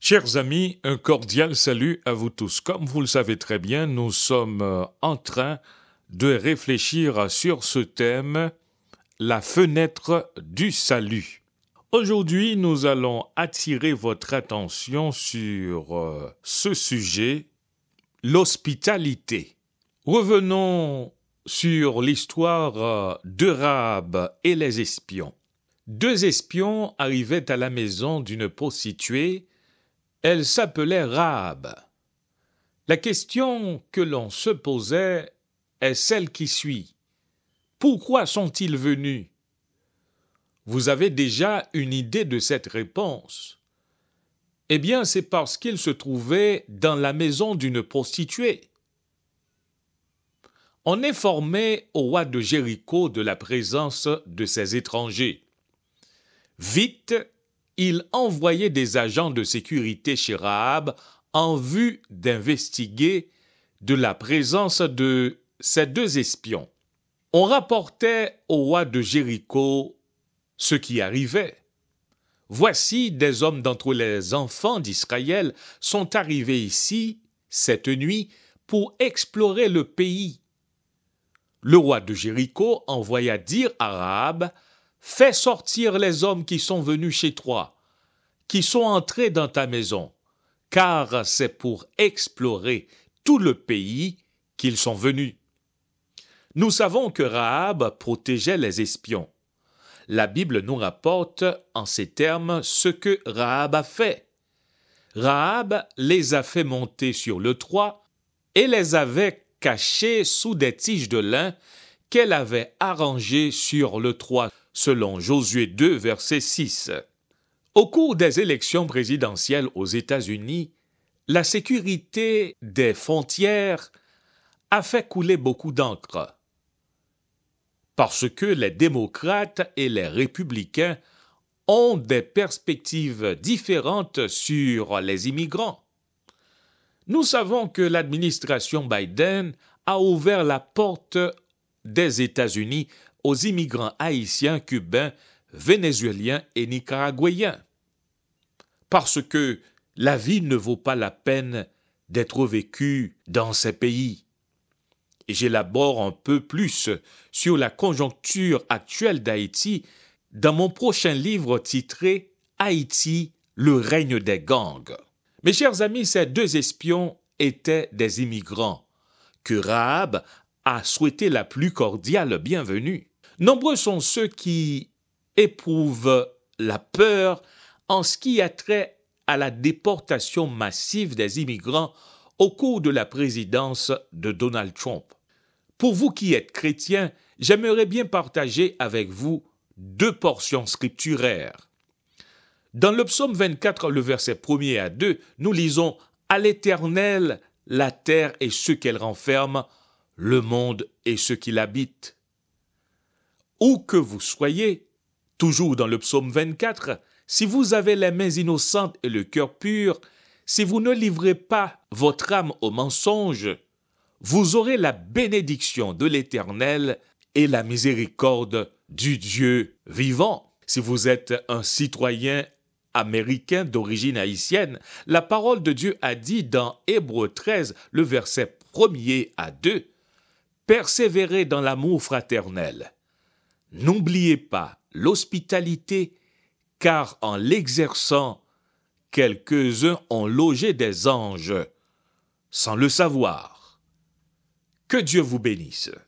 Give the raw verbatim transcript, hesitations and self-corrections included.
Chers amis, un cordial salut à vous tous. Comme vous le savez très bien, nous sommes en train de réfléchir sur ce thème, la fenêtre du salut. Aujourd'hui, nous allons attirer votre attention sur euh, ce sujet, l'hospitalité. Revenons sur l'histoire euh, de Rahab et les espions. Deux espions arrivaient à la maison d'une prostituée. Elle s'appelait Rahab. La question que l'on se posait est celle qui suit. Pourquoi sont-ils venus? Vous avez déjà une idée de cette réponse. Eh bien, c'est parce qu'ils se trouvaient dans la maison d'une prostituée. On informait au roi de Jéricho de la présence de ces étrangers. Vite, il envoyait des agents de sécurité chez Rahab en vue d'investiguer de la présence de ces deux espions. On rapportait au roi de Jéricho ce qui arrivait. Voici des hommes d'entre les enfants d'Israël sont arrivés ici cette nuit pour explorer le pays. Le roi de Jéricho envoya dire à Rahab: fais sortir les hommes qui sont venus chez toi, qui sont entrés dans ta maison, car c'est pour explorer tout le pays qu'ils sont venus. Nous savons que Rahab protégeait les espions. La Bible nous rapporte en ces termes ce que Rahab a fait. Rahab les a fait monter sur le toit et les avait cachés sous des tiges de lin qu'elle avait arrangées sur le toit, selon Josué deux, verset six. Au cours des élections présidentielles aux États-Unis, la sécurité des frontières a fait couler beaucoup d'encre, parce que les démocrates et les républicains ont des perspectives différentes sur les immigrants. Nous savons que l'administration Biden a ouvert la porte des États-Unis aux immigrants haïtiens, cubains, vénézuéliens et nicaraguayens, parce que la vie ne vaut pas la peine d'être vécue dans ces pays. Et j'élabore un peu plus sur la conjoncture actuelle d'Haïti dans mon prochain livre titré « Haïti, le règne des gangs ». Mes chers amis, ces deux espions étaient des immigrants que Rahab a souhaité la plus cordiale bienvenue. Nombreux sont ceux qui éprouvent la peur en ce qui a trait à la déportation massive des immigrants au cours de la présidence de Donald Trump. Pour vous qui êtes chrétiens, j'aimerais bien partager avec vous deux portions scripturaires. Dans le psaume vingt-quatre, le verset premier à deux, nous lisons « À l'Éternel, la terre et ce qu'elle renferme, le monde et ce qui l'habite. » Où que vous soyez, toujours dans le psaume vingt-quatre, si vous avez les mains innocentes et le cœur pur, si vous ne livrez pas votre âme au mensonge, vous aurez la bénédiction de l'Éternel et la miséricorde du Dieu vivant. Si vous êtes un citoyen américain d'origine haïtienne, la parole de Dieu a dit dans Hébreux treize, le verset premier à deux, « Persévérez dans l'amour fraternel. N'oubliez pas l'hospitalité, car en l'exerçant, quelques-uns ont logé des anges, sans le savoir. » Que Dieu vous bénisse.